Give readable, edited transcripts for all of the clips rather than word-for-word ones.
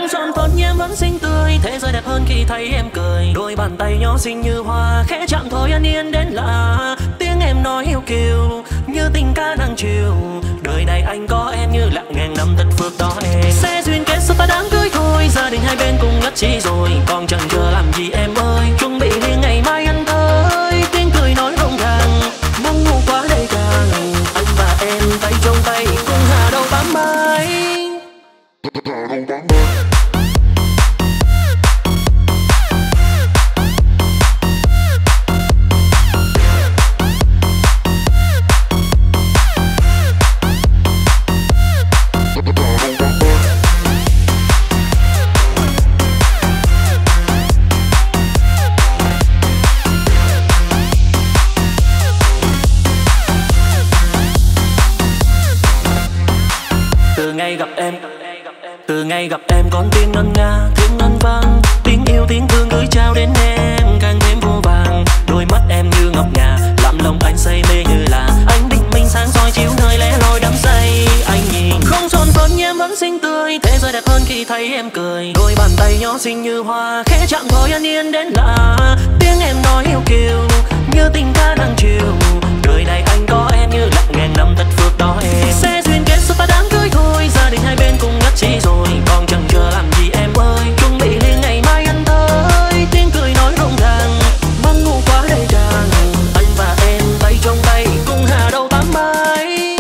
son phấn nhưng em vẫn xinh tươi, thế giới đẹp hơn khi thấy em cười. Đôi bàn tay nhỏ xinh như hoa, khẽ chạm thôi an yên đến lạ. Tiếng em nói yêu kiều như tình ca nắng chiều. Đời này anh có em như lặng ngàn năm tất phước đó em. Sẽ duyên kết sao ta đáng cưới thôi, gia đình hai bên cùng nhất trí rồi. Còn chẳng chờ làm gì em ơi, chuẩn bị liền ngày mai ăn tới. Tiếng cười nói rộn ràng, mong ngủ quá đầy càng. Anh và em tay trong tay cùng hà đâu bám mãi. Từ ngày gặp em con tim ngân nga tiếng ngân vang, tiếng yêu tiếng thương gửi trao đến em càng thêm vô vàng. Đôi mắt em như ngọc ngà làm lòng anh say mê như là ánh bình minh sáng soi chiếu nơi lẻ loi đắm say. Anh nhìn không son phấn nhưng em vẫn xinh tươi, thế giới đẹp hơn khi thấy em cười. Đôi bàn tay nhỏ xinh như hoa, khẽ chạm thôi an yên đến lạ. Tiếng em nói yêu kiều như tình ca nắng chiều. Đời này anh có em như lặng ngàn năm tất phước đó em. Sẽ duyên kết sao ta đáng cưới thôi, gia đình hai bên cùng nhất trí rồi. Còn chẳng chờ làm gì em ơi, chuẩn bị liền ngày mai ăn tới. Tiếng cười nói rộn ràng, mong ngủ quá đầy tràn. Anh và em tay trong tay cùng hà đâu bám mãi.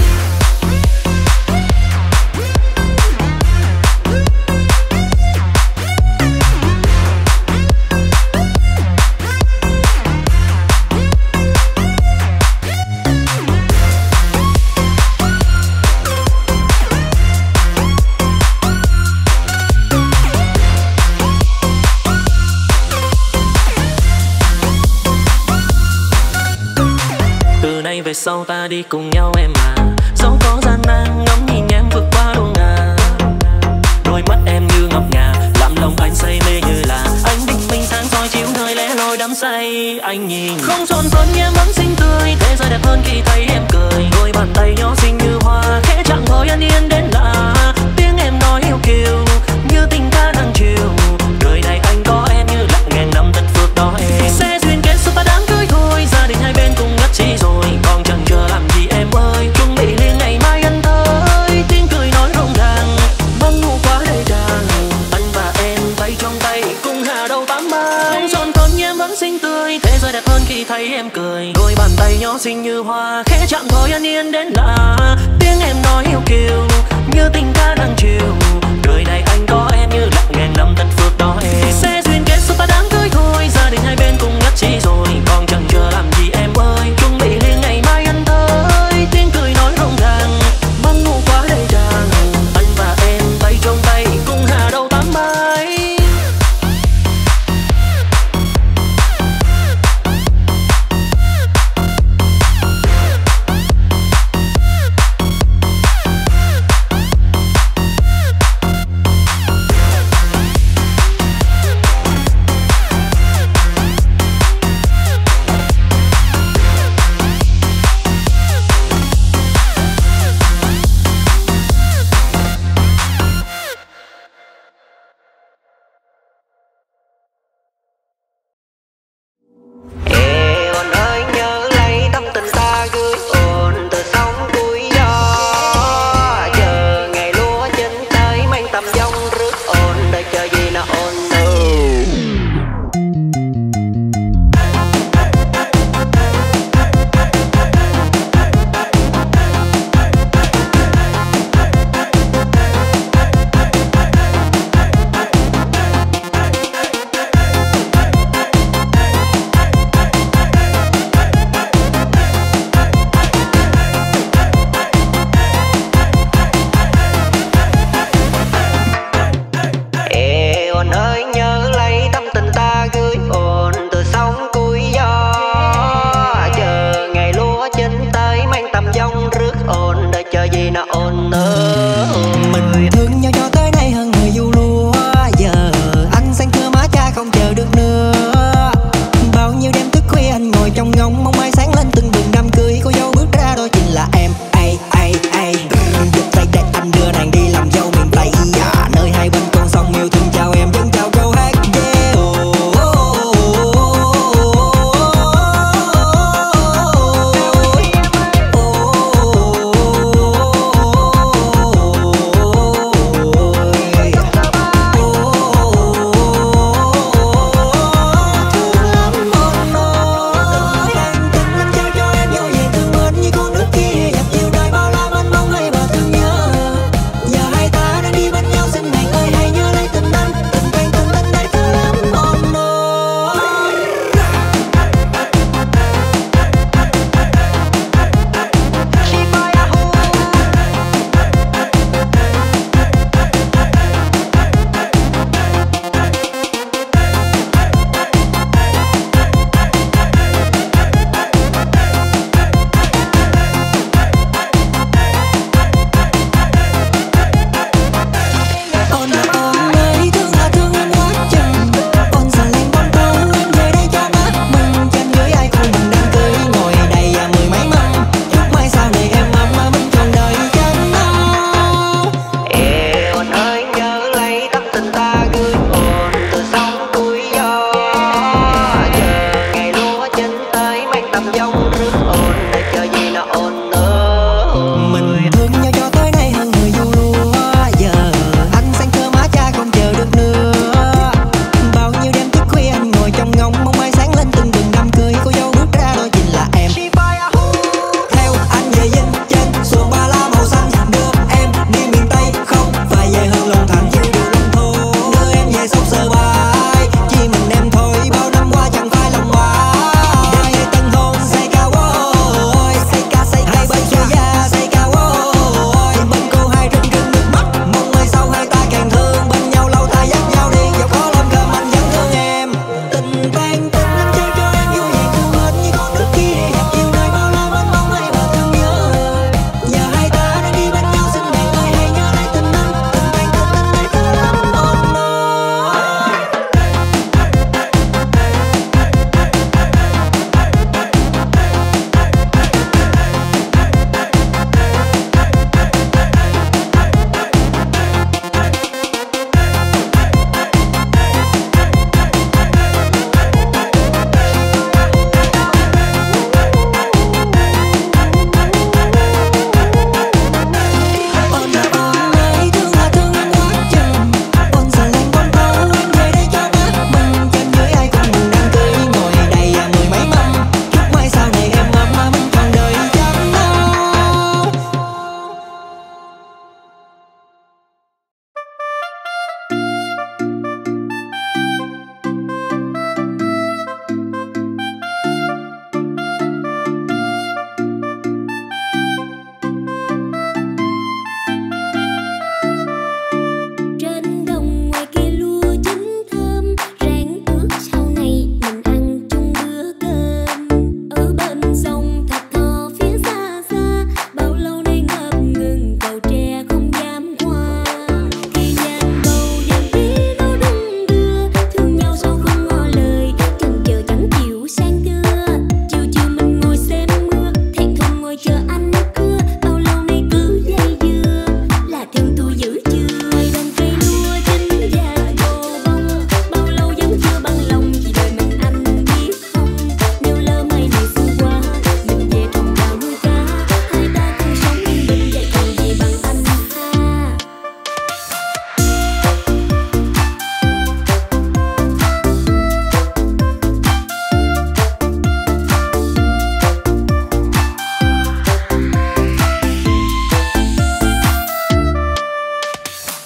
Về sau ta đi cùng nhau em à, dẫu có gian nan ngắm nhìn em vượt qua đua ngà. Đôi mắt em như ngọc ngà làm lòng anh say mê như là ánh bình minh sáng soi chiếu nơi lẻ loi đắm say. Anh nhìn không son phấn nhưng em vẫn xinh tươi, thế giới đẹp hơn khi thấy em cười. Đôi bàn tay nhỏ xinh như hoa, khẽ chạm thôi an yên đến lạ. Tiếng em nói yêu kiều như tình ca nắng chiều. Đời này anh có em như lặng ngàn năm tất phước đó em. Sẽ duyên kết sao ta đáng cưới thôi, gia đình hai bên cùng nhất trí rồi. Còn chẳng chờ làm gì em ơi, chuẩn bị liền ngày mai ăn tới. Tiếng cười nói rộn ràng, mong ngủ quá đầy tràn. Anh và em tay trong tay cùng hà đâu bám mãi. Không son phấn nhưng em vẫn xinh tươi, thế giới đẹp hơn khi thấy em cười. Đôi bàn tay nhỏ xinh như hoa, khẽ chạm thôi an yên đến lạ. Tiếng em nói yêu kiều như tình ca nắng chiều. Đời này anh có em như lặng ngàn năm tất phước đó em. Sẽ duyên kết sao ta đáng cưới thôi, gia đình hai bên cùng nhất trí rồi. Còn chẳng chờ làm gì em ơi, chuẩn bị liền ngày mai ăn tới. Tiếng cười nói rộn ràng, mong ngủ quá đầy tràn. Anh và em tay trong tay cùng hà đâu bám mãi.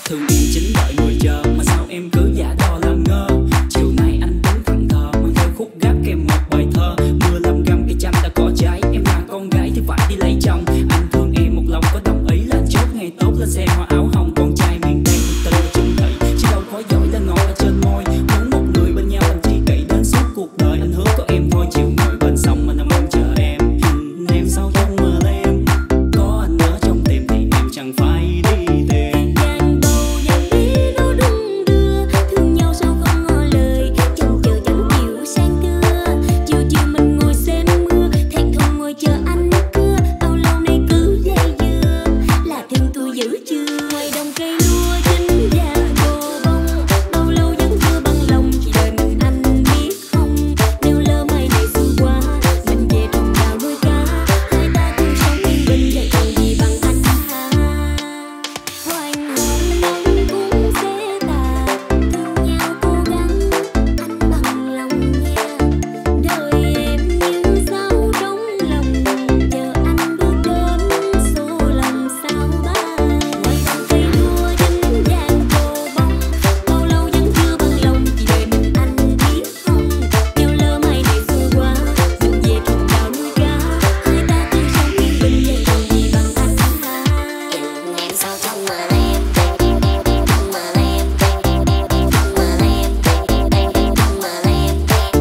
Thương em chính đợi ngồi chờ mà sao em cứ giả đò làm ngơ. Chiều nay anh đứng thẫn thờ mang theo khúc gác kèm một bài thơ. Mưa làm găm cây chăm đã cỏ trái, em là con gái thì phải đi lấy chồng. Anh thương em một lòng có đồng ý là chốt ngày tốt lên xe hoa áo hồng. Con trai miền Tây thực tình là chung thủy, chứ đâu có giỏi lên ngồi ở trên môi. Muốn một người bên nhau làm chi kỷ đến suốt cuộc đời. Anh hứa có em thôi, chiều ngồi bên sông anh mong chờ em. Em sao trong mơ em có anh ở trong tim thì em chẳng phải đi tìm. Dàn bầu dàn bí đô đung đưa, thương nhau sao không ngỏ lời. Chồng chờ chẳng chịu sang cưa, chiều chiều mình ngồi xem mưa. Thẹn thùng ngồi chờ anh cưa, bao lâu nay cứ dây dưa. Là thương tôi giữ chưa? Ngoài đồng cây lúa chín vàng đồ bông, bao lâu vẫn chưa bằng lòng. Chỉ đợi mình anh biết không? Nếu lỡ mai này xưa qua, mình về trồng đào nuôi cá. Hai ta cùng sống yên bình vậy còn gì bằng anh ha. Hoài hôn nắng cũng sẽ tàn, thương nhau cố gắng anh bằng lòng nha. Đời em như sao trong lòng, chờ anh bước đến số lòng sao ba. Ngoài đồng cây lúa chín vàng đồ bông, bao lâu vẫn chưa bằng lòng. Chỉ đợi mình anh biết không? Nếu lỡ mai này xưa qua, mình về trồng đào nuôi cá. Hai ta cùng sống yên bình vậy còn gì bằng anh ha. Em sao trong mơ em, trong mơ em, trong mơ em, trong mơ em, trong mơ em, trong mơ em, trong mơ em,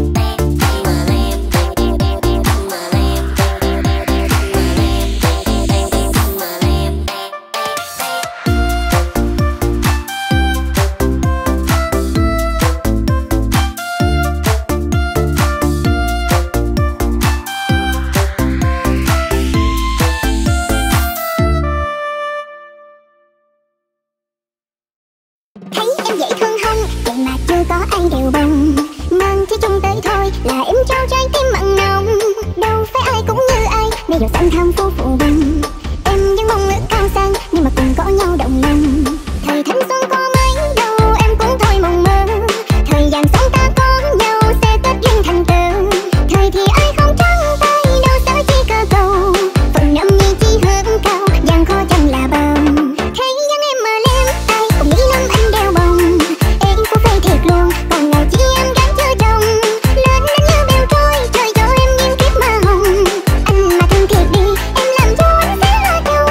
Thấy em dễ thương không, vậy mà chưa có ai đều bồng. Mang chỉ chung tới thôi là em trao trái tim mặn nồng. Đâu phải ai cũng như ai, bây giờ xanh tham phú phụ bần. Em vẫn mong ước cao sang, nhưng mà cùng có nhau đồng lòng. Thời thanh xuân có mấy đâu, em cũng thôi mộng mơ. Thời gian sống ta có nhau, sẽ kết duyên thành tơ. Thời thì ai không trắng tay, đâu sợ chi cơ cầu. Phần âm nhi chỉ hướng cao, gian khó chẳng là bờm. Thấy dân em mơ lem, ai cũng nghĩ năm anh đeo bồng. Em cũng phải thiệt luôn, còn ngày chỉ em gắn chưa chồng. Lên đến như bèo trôi, trời cho em nghiêng kiếp mơ hồng. Anh mà thương thiệt đi, em làm cho anh sẽ là chồng.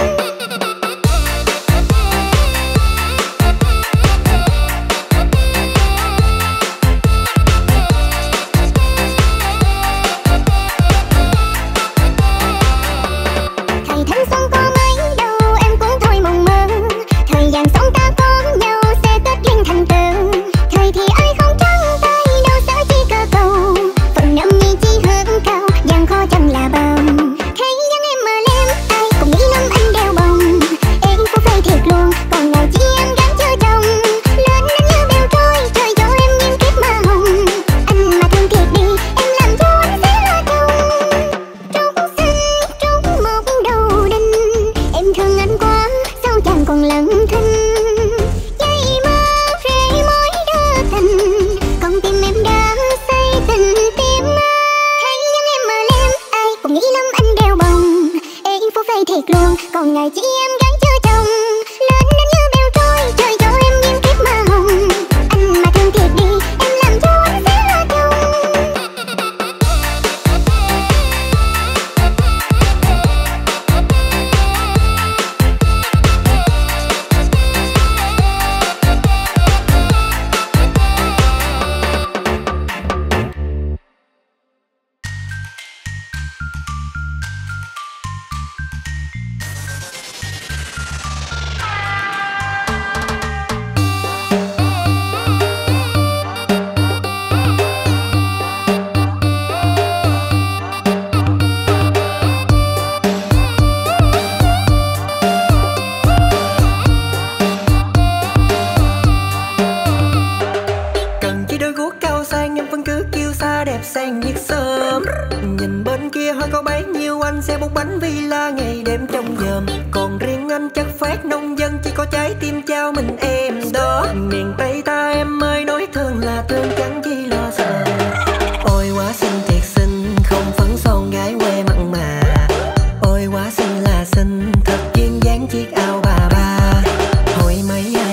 Thời thanh xuân có mấy đâu, em cũng thôi mộng mơ. Thời gian sống ta có nhau, sẽ kết duyên thành tơ. Thời thì ai không trắng tay, đâu sợ chi cơ cầu. Phần âm nhi chỉ hướng cao, gian khó chẳng là bờm. Thấy dân em mơ lem, ai cũng nghĩ năm anh đeo bồng. Em cũng phải thiệt luôn, còn ngày chỉ em gắn chưa chồng. Lên đến như bèo trôi, trời cho em nghiêng kiếp mơ hồng. Anh mà thương thiệt đi, em làm cho anh sẽ là chồng. Trúc xinh trúc một đầu đinh, em thương anh quá, sao chẳng còn lặng thinh. Dây mơ rễ mối đưa tình, con tim em đã say tình tim mơ. Thấy dân em mơ lem, ai cũng nghĩ năm anh đeo bồng. Em phô phây thiệt luôn, còn ngày chỉ em gắn chưa chồng. Lên đến như bèo trôi, trời cho em nghiêng kiếp mơ hồng. Anh mà thương thiệt đi, em làm cho anh sẽ là chồng. Cần chỉ đôi guốc cao sang em vẫn cứ kêu xa đẹp sang như sớm. Nhìn bên kia hơi có bấy nhiêu anh sẽ bốc bánh villa ngày đêm trong dờm. Còn riêng anh chất phát nông dân chỉ có trái tim trao mình em đó. Miền Tây ta em ơi nói thương là thương chẳng chi lo sợ. Ôi quá xinh thiệt xinh, không phấn son gái quê mặn mà. Ôi quá xinh là xinh, thật duyên dáng chiếc áo bà ba. Hồi mấy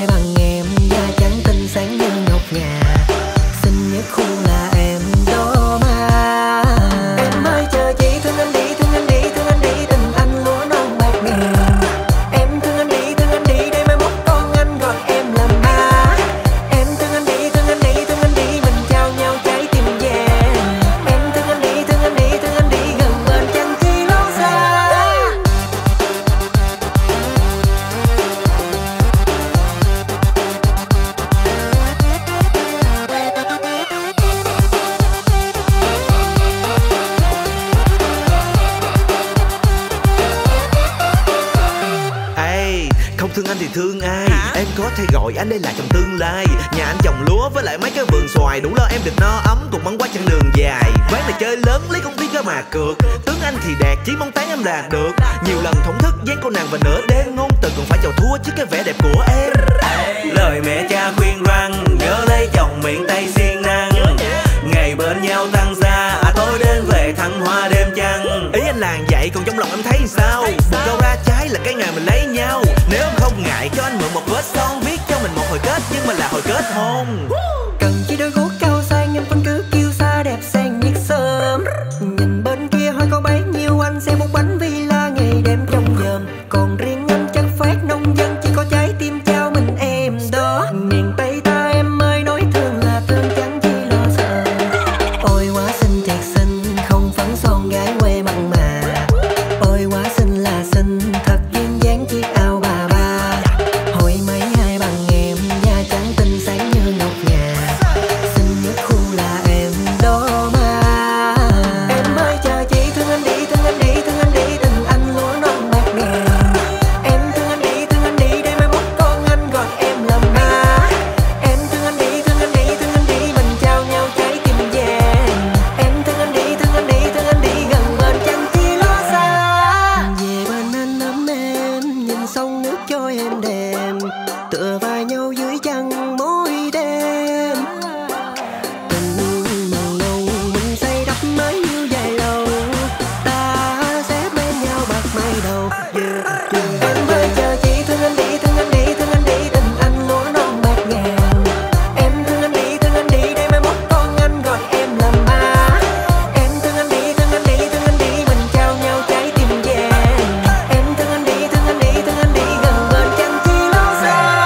nội, anh đây là chồng tương lai. Nhà anh trồng lúa với lại mấy cái vườn xoài, đủ lo em được no ấm cùng băng qua chặng đường dài. Ván này chơi lớn lấy công ty cơ mà cược, tướng anh thì đạt chỉ mong tán em đạt được. Nhiều lần thổn thức dán cô nàng và nửa đêm ngôn từ còn phải chầu thua chứ cái vẻ đẹp của em. Lời mẹ cha khuyên rằng nhớ lấy chồng miệng Tây siêng năng, ngày bên nhau tăng xa tối đến về thăng hoa đêm trăng. Ý anh là vậy còn trong lòng em thấy sao? Một câu ra trái là cái ngày mình lấy nhau. Nếu em không ngại cho anh mượn một vết son, viết cho mình một hồi kết nhưng mà là hồi kết hôn. Cần chỉ đôi guốc cao sang em vẫn cứ kêu xa đẹp xanh nhiệt sớm. Nhìn bên kia hỏi có bấy nhiêu anh sẽ một bánh villa ngày đêm trong nhờm. Còn riêng anh chất phát nông dân chỉ có trái tim trao mình em đó. Miền Tây ta em ơi nói thương là thương chẳng chi lo sợ. Ôi quá xinh thiệt xinh không phấn son gái quê mặn mà. Ôi quá xinh là xinh thật duyên dáng chiếc áo bà ba. Hồi mấy ai bằng em da trắng tinh sáng như ngọc ngà. Xinh nhất khu là em đó mà. Em ơi chờ chị thương anh đi thương anh đi thương anh đi tình anh lúa non bạc ngàn. Em thương anh đi để mai mốt con anh gọi em là má. Em thương anh đi mình trao nhau trái tim vàng. Em thương anh đi gần bên chẳng chi lo xa. Về bên anh ấm em nhìn sông nước trôi êm đềm, tựa vai nhau dưới trăng mỗi đêm. Tình mặn nồng mình xây đắp mới như dài lâu, ta sẽ bên nhau bạc mai đầu. Em ơi chờ chị thương anh đi tình anh lúa non bạc ngàn. Em thương anh đi để mai mốt con anh gọi em là má. Em thương anh đi mình trao nhau trái tim vàng. Em thương anh đi gần bên chẳng chi lo xa.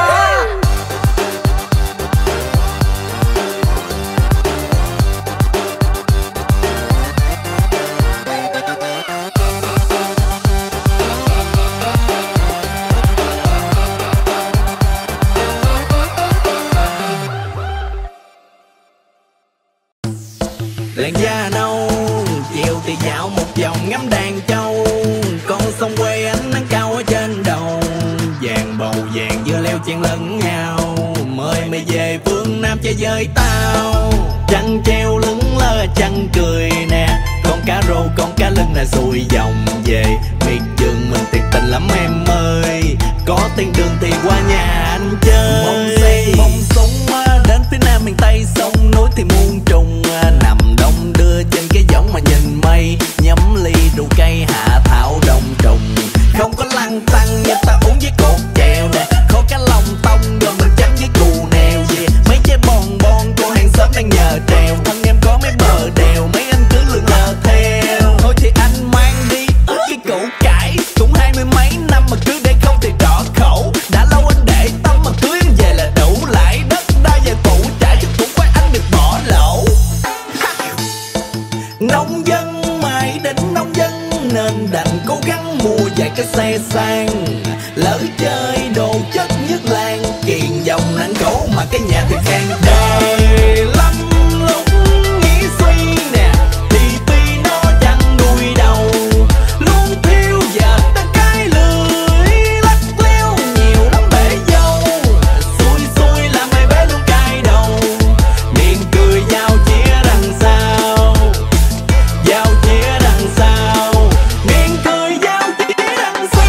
Làn da nâu chiều thì dạo một vòng ngắm đàn châu. Con sông quê ánh nắng cao ở trên đầu, vàng bầu vàng dưa leo chen lẫn nhau. Mời mày về phương Nam chơi với tao. Trăng treo lững lơ trăng cười nè, con cá rô con cá lưng là xuôi dòng về. Miệt vườn mình tuyệt tình lắm em ơi, có tiền đường thì qua nhà anh chơi. Bông sen bông súng đến phía Nam miền Tây sông núi thì muôn trùng. Nằm đông đưa trên cái võng mà nhìn mây, nhắm ly rượu cây hạ thảo đông trùng. Không có lăng tăng như ta uống với cột chèo nè, kho cá lòng tông rồi mình chấm với cù nèo về. Mấy trái bon bon cô hàng xóm đang nhờ trèo, thân em có mấy bờ đèo mấy anh cứ lượn lờ theo. Thôi thì anh mang đi ướt cái củ cải, cũng 20 mấy năm mà cứ để không thì rõ khẩu. Đã lâu anh để tâm mà cưới em về là đủ lại đất đai và củ trả chứ cũng phải anh được bỏ lỗ. Nông dân mãi đến nông dân nên đành cố gắng mua vài cái xe sang. Lỡ chơi đồ chất nhất làng, kiền dòng nắng cấu mà cái nhà thì khang. Đời lắm lúc nghĩ suy nè, thì tuy nó chẳng đuôi đầu. Luôn thiếu vợ ta cái lưỡi, lắc léo nhiều lắm bể dâu. Xui xui làm mày bé luôn cay đầu, miệng cười giao chia đằng sau. Giao chia đằng sau, miệng cười giao chia đằng sau.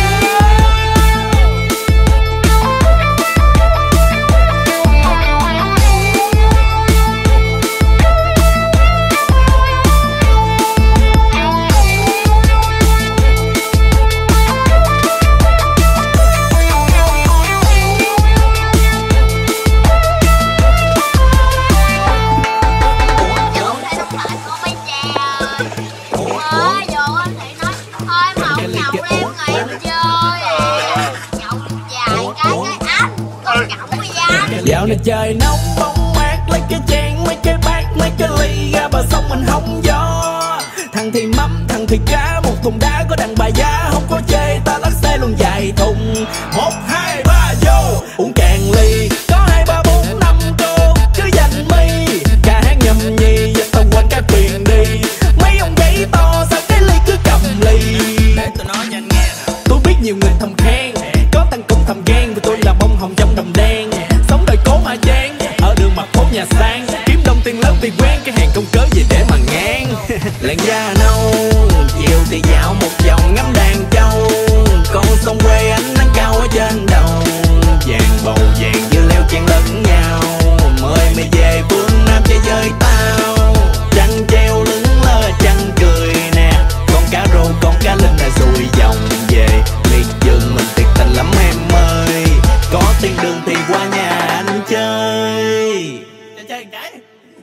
Dạo này trời nóng bóng mát, lấy cái chén mấy cái bát mấy cái ly ra bờ sông mình hóng gió. Thằng thì mắm thằng thì cá, một thùng đá có đàn bà giá. Không có chê ta lắc xe luôn dài thùng. 1, 2, 3 vô uống cạn ly, có 2, 3, 4, 5 cô cứ dành mi. Ca hát nhầm nhi và tao quên cái thuyền đi. Mấy ông giấy to sao cái ly cứ cầm ly. Để tôi nói cho anh nghe nè, tôi biết nhiều người thầm khen, có tăng cũng thầm ghen vì tôi là bông hồng trong đầm đen. chơi. Cho chơi cái.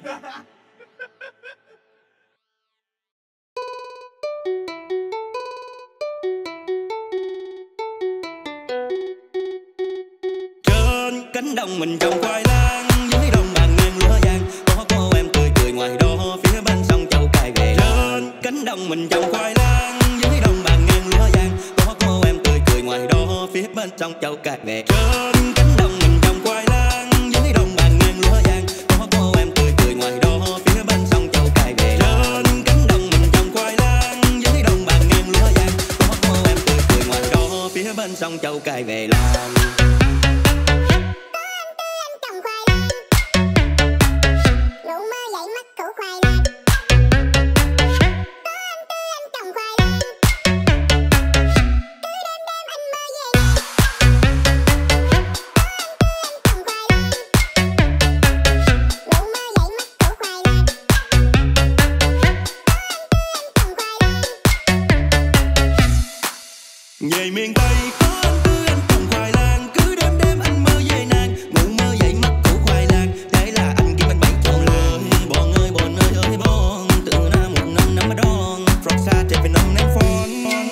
Trên cánh đồng mình trồng khoai lang, dưới đồng bằng ngang lúa vàng, có cô em tươi cười ngoài đó phía bên sông Châu Cài về. Trên cánh đồng mình trồng khoai lang, dưới đồng bằng ngang lúa vàng, có cô em tươi cười ngoài đó phía bên sông Châu Cài về. Trên cánh đồng mình trồng khoai lang, dưới đồng bằng ngang lúa vàng, có cô em tươi cười ngoài đó phía bên sông Châu Cài về. Trên cánh đồng mình trồng khoai lang, dưới đồng bằng ngang lúa vàng, có cô em tươi cười ngoài đó phía bên sông Châu Cài về làm. Về miền Tây có anh cứ anh trồng khoai lang, cứ đêm đêm anh mơ về nàng, ngủ mơ dậy mắt củ khoai lang, thế là anh kiếm anh bảy tròn lương. Bọn ơi ơi bọn, từ năm một năm năm đón, from xa chạy về nông ném phон.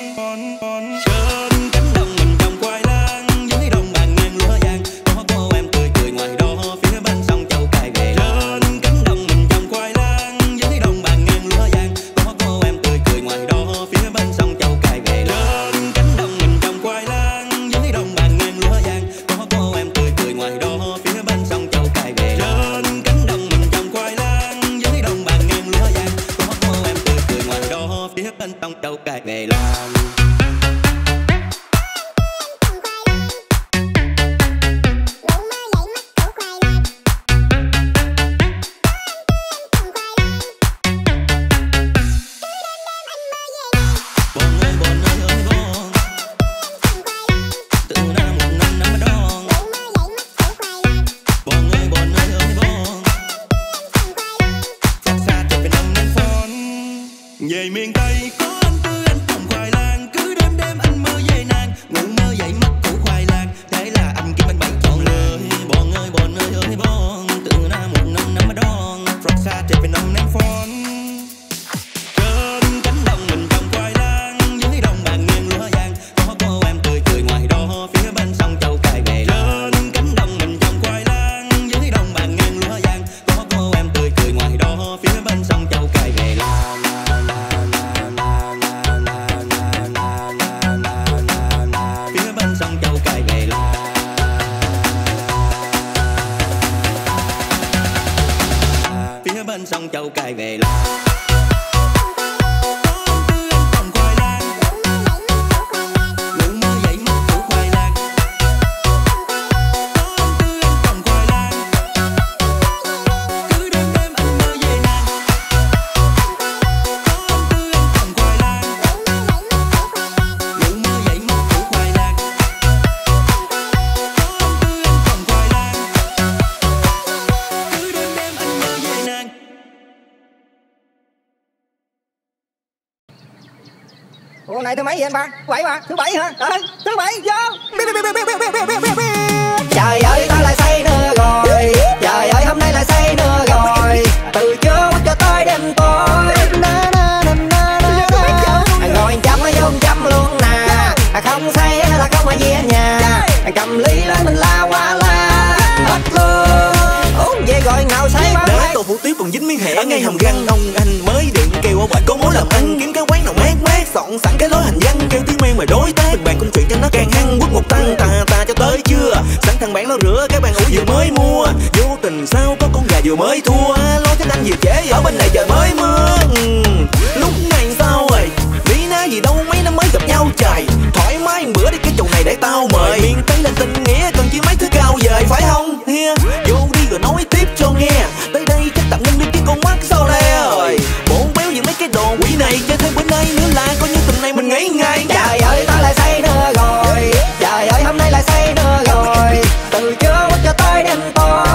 Trên cánh đồng mình trồng khoai lang, dưới đồng bằng ngang lúa vàng, có cô em tươi cười ngoài đó phía bên sông Châu Cài về. Trên cánh đồng mình trồng khoai lang, dưới đồng bằng ngang lúa vàng, có cô em tươi cười ngoài đó phía bên sông Châu Cài về. Trên cánh đồng mình trồng khoai lang, dưới đồng bằng ngang lúa vàng, có cô em tươi cười ngoài đó phía bên sông Châu Cài về. Trên cánh đồng mình trồng khoai lang, dưới đồng bằng ngang lúa vàng, có cô em tươi cười ngoài đó phía bên sông Châu Cài về làm. Về miền Tây có anh cứ anh trồng khoai lang, cứ đêm đêm anh mơ về nàng, ngủ mơ dậy mắt củ khoai lang, thế là anh kiếm anh bảy tròn lương. Bọn ơi bọn, từ năm một năm năm đón, from xa chạy về nông ném phon. Trên cánh đồng mình trồng khoai lang, dưới đồng bằng ngang lúa vàng, có cô em tươi cười ngoài đó phía bên sông Châu Cài về. Trên cánh đồng mình trồng khoai lang, dưới đồng bằng ngang lúa vàng, có cô em tươi cười ngoài đó phía bên sông Châu Cài về làm. Phía bên sông Châu Cài về là phía bên sông Châu Cài về là trồng khoai lang, ngủ mơ dậy mắt củ khoai lang, trồng khoai lang, cứ đêm đêm anh mơ về nàng, trồng khoai lang, ngủ mơ dậy mắt củ khoai lang, trồng khoai lang, cứ đêm đêm anh mơ về nàng. Ủa này thứ mấy vậy anh ba? Thứ bảy mà, thứ bảy hả? Thứ bảy vô. Trời ơi tao lại say nữa rồi. Trời ơi hôm nay lại say nữa rồi. Từ trưa cho tới đêm tối. Ngồi chăm nó vô chăm luôn nè. Không say là không ở về nhà. Cầm ly lên mình la qua la. Hết luôn. Uống về gọi ngào say ba. Để tô hủ tiếu còn dính miếng hẹ ở ngay hầm răng. Ông anh mới điện kêu ở bệnh có mối làm ăn, kiếm cái quán nào mát mát soạn sẵn cái lối hành văn, kêu tiếng men mời đối tác, bàn công chuyện cho nó càng hăng, quất một tăng ta cho tới chưa, sẵn thằng bạn nó rửa cái bàn ủi vừa mới mua, vô tình sao có con gà vừa mới thua, lối thích anh vừa chế ở bên này trời mới mưa. Lúc này sao rồi lý ná gì đâu mấy năm mới gặp nhau trời, thoải mái bữa đi cái chầu này để tao mời, miền Tây là tình nghĩa cần chỉ mấy thứ cao vời phải không? Vô đi rồi nói tiếp cho nghe, tới đây chắc tạm ngưng đi cái con mắt sao le rồi, bộ béo như mấy cái đồ quỷ này chơi thêm bữa nay nữa là coi như tuần này mình nghỉ ngay. Trời ơi tao lại say nữa rồi. Trời ơi hôm nay lại say nữa rồi. Từ trưa cho tới đêm tối.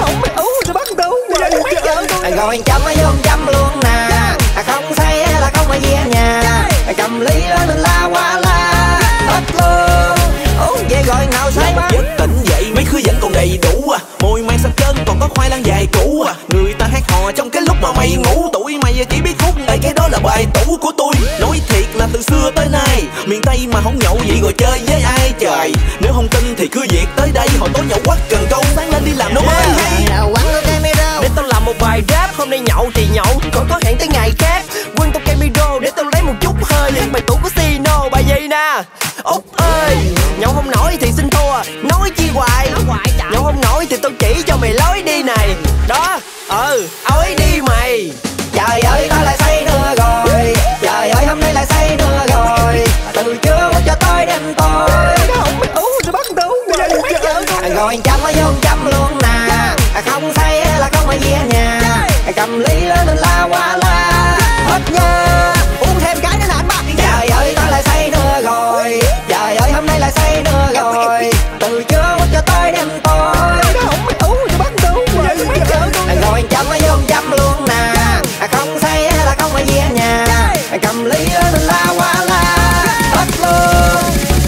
Rồi chăm nó vô chăm luôn nè. Không say là không phải về nhà. Cầm ly lên mình la qua la. Hết luôn. Uống về gọi nào say ba. Giấc tỉnh dậy mấy khứa vẫn còn đầy đủ à. Môi mang xanh chân còn có khoai lang dài cũ à. Người ta hát hò trong cái lúc mà mày ngủ. Tụi mày chỉ biết hút đây, cái đó là bài tủ của tôi. Nói thiệt là từ xưa tới nay miền Tây mà không nhậu vậy rồi chơi với ai trời. Nếu không tin thì cứ việc tới đây, hồi tối nhậu quắc cần câu, sáng lên đi làm nó mới hay. Để tao làm một bài rap, hôm nay nhậu thì nhậu, còn có hẹn tới ngày khác. Quên tao cây micro để tao lấy một chút hơi. Bài tủ của Sino, bài gì nè. Út ơi, nhậu không nổi thì xin thua, nói chi hoài. Nhậu không nổi thì tao chỉ cho mày lối đi này. Đó, ối đi mày. Trời ơi ta lại say nữa rồi. Trời ơi hôm nay lại say nữa rồi. Từ trưa cho tới đêm tối. Rồi bắt đầu Rồi chăm ở vô chăm luôn nè. Không say là không phải về nhà. Cầm ly lên la qua la. Hết nha. Uống thêm cái nữa nè anh ba. Trời ơi ta lại say nữa rồi. Trời ơi hôm nay lại say nữa rồi. Từ trưa cho tới đêm tối. rồi bắt đầu Rồi chăm ở vô chăm luôn nè. Không say là không phải về nhà. Cầm ly lên la qua la. Hết luôn.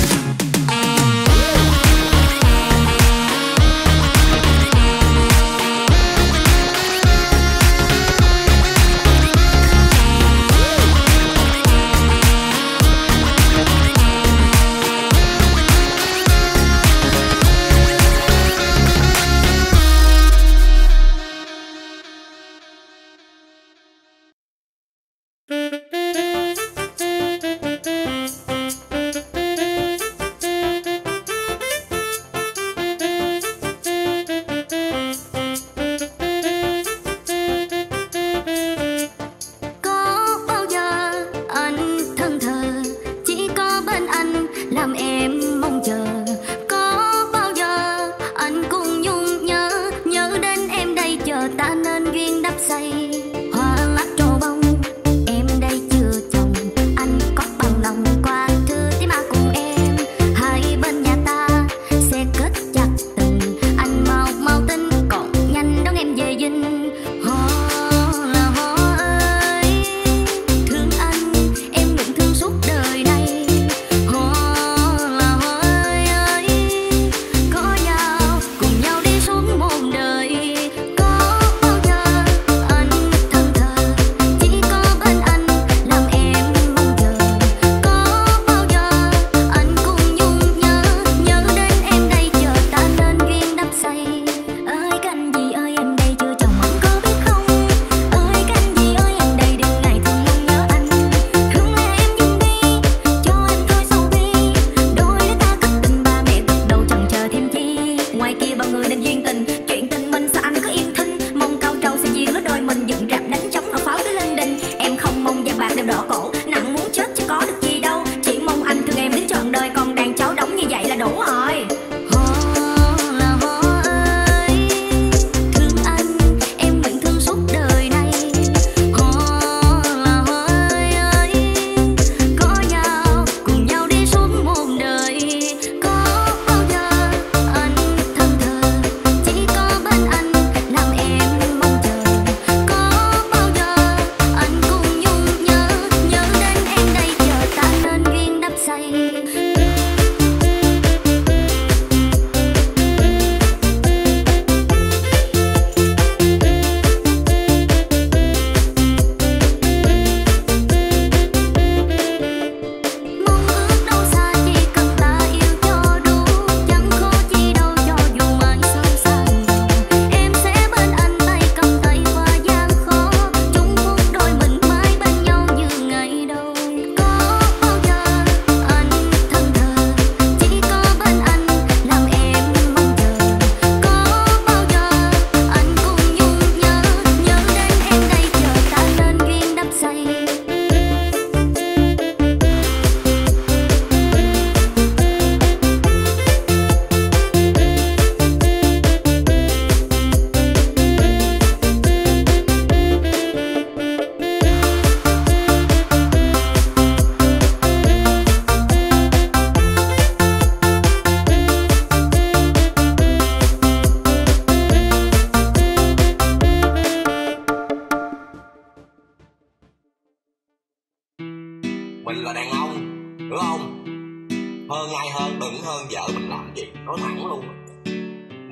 Mình là đàn ông, hiểu không? Hơn ai hơn, đừng hơn vợ mình làm gì, nói thẳng luôn. Mình có vợ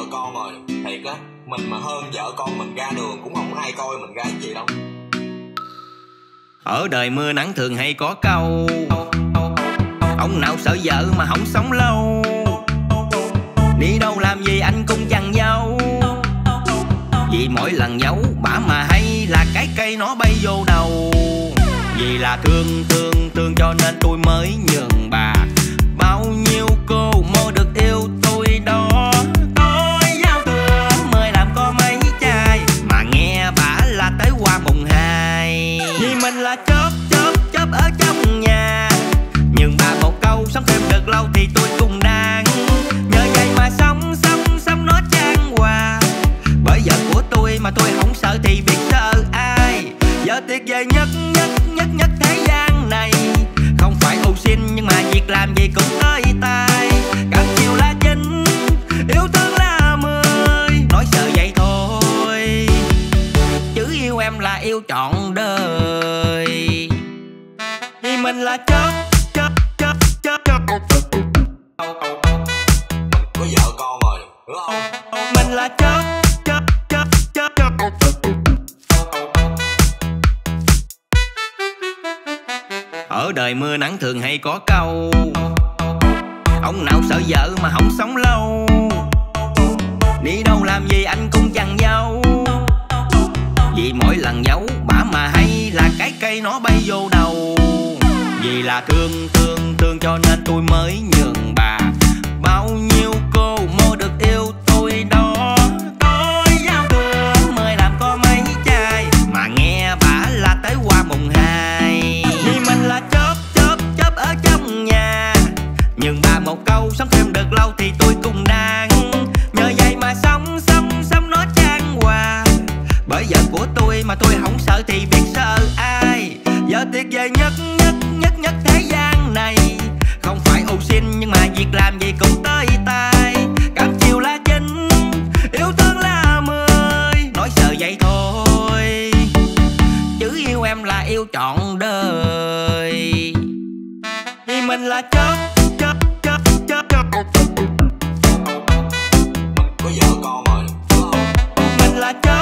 con rồi. Thiệt á, mình mà hơn vợ con mình ra đường cũng không ai coi mình ra cái gì đâu. Ở đời mưa nắng thường hay có câu, ông nào sợ vợ mà không sống lâu. Đi đâu làm gì anh cũng chẳng giấu, vì mỗi lần giấu bả mà hay là cái cây nó bay vô đầu. Vì là thương cho nên tôi mới nhường bà. Bao nhiêu cô mơ được yêu tôi đó. Tôi giao thừa mời làm có mấy chai, mà nghe bả là tới qua mùng 2. Vì mình là chớp ở trong nhà, nhưng bà một câu sống thêm được lâu thì tôi cũng đang. Nhờ vậy mà sống nó chan hòa. Bởi vợ của tôi mà tôi không sợ thì biết sợ ai. Giờ tuyệt vời nhất thế gian này, không phải ưu sinh nhưng mà việc làm gì cũng tới tay. Càng chiều là 9, yêu thương là 10. Nói sợ vậy thôi, chứ yêu em là yêu trọn đời. Vì mình là chớp. Có vợ con rồi, hiểu không? Mình là chớp. Ở đời mưa nắng thường hay có câu, ông nào sợ vợ mà không sống lâu. Đi đâu làm gì anh cũng chẳng giấu, vì mỗi lần giấu bả mà hay là cái cây nó bay vô đầu. Vì là thương cho nên tôi mới nhường bà. Bao nhiêu cô mơ được yêu tôi đó. Tôi giao thừa mời làm có mấy chai, mà nghe bả là tới qua mùng 2. Vì mình là chớp ở trong nhà, nhưng bà một câu sống thêm được lâu thì tôi cũng đang. Nhờ vậy mà sống nó chan hòa. Bởi vợ của tôi mà tôi không sợ thì biết sợ ai. Giờ tuyệt vời nhất thế gian này, không phải ưu sinh nhưng mà việc làm gì cũng tới tay. Càng chiều là 9, yêu thương là 10. Nói sợ vậy thôi, chứ yêu em là yêu trọn đời. Vì mình là chớp. Có vợ con rồi, hiểu không? Mình là chớp.